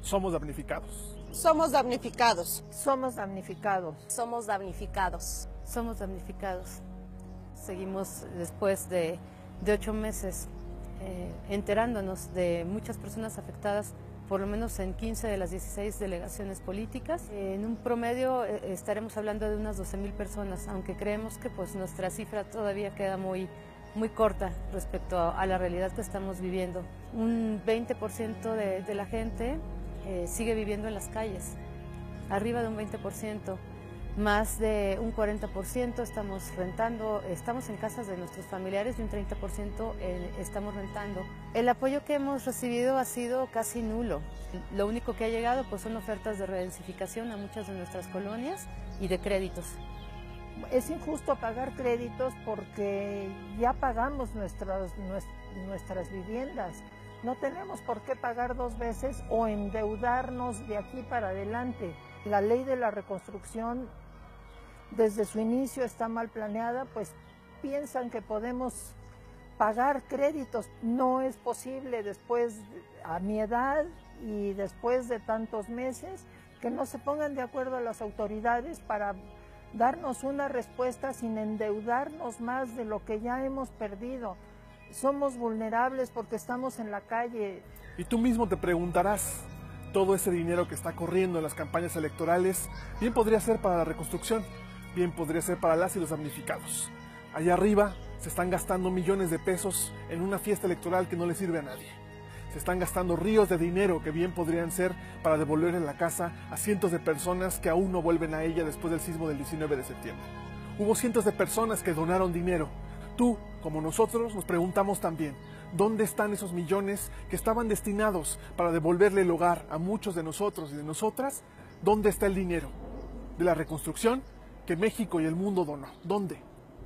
Somos damnificados. Somos damnificados. Somos damnificados. Somos damnificados. Somos damnificados. Seguimos después de 8 meses enterándonos de muchas personas afectadas, por lo menos en 15 de las 16 delegaciones políticas. En un promedio estaremos hablando de unas 12,000 personas, aunque creemos que pues, nuestra cifra todavía queda muy corta respecto a la realidad que estamos viviendo. Un 20% de la gente sigue viviendo en las calles, arriba de un 20%. Más de un 40% estamos rentando, estamos en casas de nuestros familiares y un 30% estamos rentando. El apoyo que hemos recibido ha sido casi nulo. Lo único que ha llegado pues, son ofertas de redensificación a muchas de nuestras colonias y de créditos. Es injusto pagar créditos porque ya pagamos nuestras viviendas. No tenemos por qué pagar 2 veces o endeudarnos de aquí para adelante. La ley de la reconstrucción, desde su inicio está mal planeada, pues piensan que podemos pagar créditos. No es posible después, a mi edad y después de tantos meses, que no se pongan de acuerdo las autoridades para darnos una respuesta sin endeudarnos más de lo que ya hemos perdido. Somos vulnerables porque estamos en la calle. Y tú mismo te preguntarás, todo ese dinero que está corriendo en las campañas electorales, bien podría ser para la reconstrucción, bien podría ser para las y los damnificados. Allá arriba se están gastando millones de pesos en una fiesta electoral que no le sirve a nadie. Se están gastando ríos de dinero que bien podrían ser para devolverle la casa a cientos de personas que aún no vuelven a ella después del sismo del 19 de septiembre. Hubo cientos de personas que donaron dinero. Tú, como nosotros, nos preguntamos también, ¿dónde están esos millones que estaban destinados para devolverle el hogar a muchos de nosotros y de nosotras? ¿Dónde está el dinero de la reconstrucción que México y el mundo donó? ¿Dónde?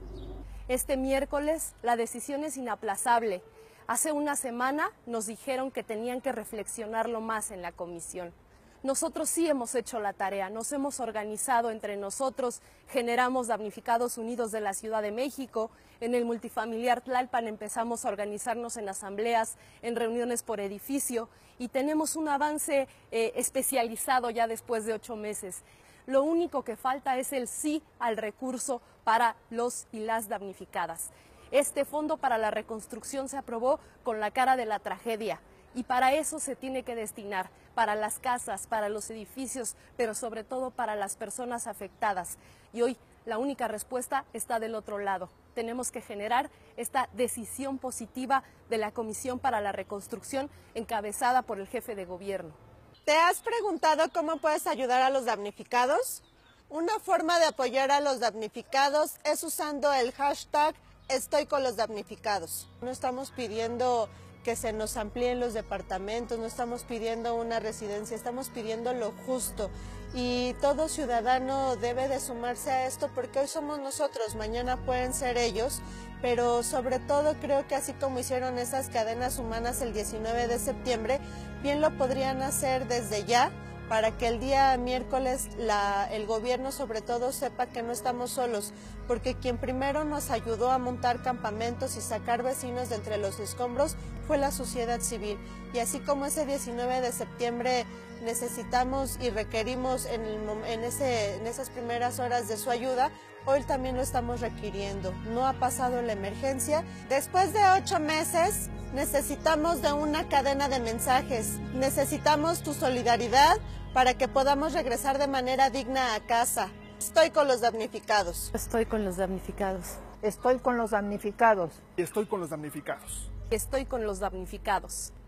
Este miércoles la decisión es inaplazable. Hace una semana nos dijeron que tenían que reflexionarlo más en la comisión. Nosotros sí hemos hecho la tarea, nos hemos organizado entre nosotros, generamos Damnificados Unidos de la Ciudad de México, en el multifamiliar Tlalpan empezamos a organizarnos en asambleas, en reuniones por edificio y tenemos un avance especializado ya después de 8 meses. Lo único que falta es el sí al recurso para los y las damnificadas. Este fondo para la reconstrucción se aprobó con la cara de la tragedia y para eso se tiene que destinar, para las casas, para los edificios, pero sobre todo para las personas afectadas. Y hoy la única respuesta está del otro lado. Tenemos que generar esta decisión positiva de la Comisión para la Reconstrucción encabezada por el jefe de gobierno. ¿Te has preguntado cómo puedes ayudar a los damnificados? Una forma de apoyar a los damnificados es usando el hashtag Estoy con los damnificados. No estamos pidiendo que se nos amplíen los departamentos, no estamos pidiendo una residencia, estamos pidiendo lo justo. Y todo ciudadano debe de sumarse a esto porque hoy somos nosotros, mañana pueden ser ellos, pero sobre todo creo que así como hicieron esas cadenas humanas el 19 de septiembre, bien lo podrían hacer desde ya, para que el día miércoles el gobierno sobre todo sepa que no estamos solos, porque quien primero nos ayudó a montar campamentos y sacar vecinos de entre los escombros fue la sociedad civil. Y así como ese 19 de septiembre necesitamos y requerimos en esas primeras horas de su ayuda, hoy también lo estamos requiriendo. No ha pasado la emergencia. Después de 8 meses necesitamos de una cadena de mensajes. Necesitamos tu solidaridad para que podamos regresar de manera digna a casa. Estoy con los damnificados. Estoy con los damnificados. Estoy con los damnificados. Y estoy con los damnificados. Estoy con los damnificados.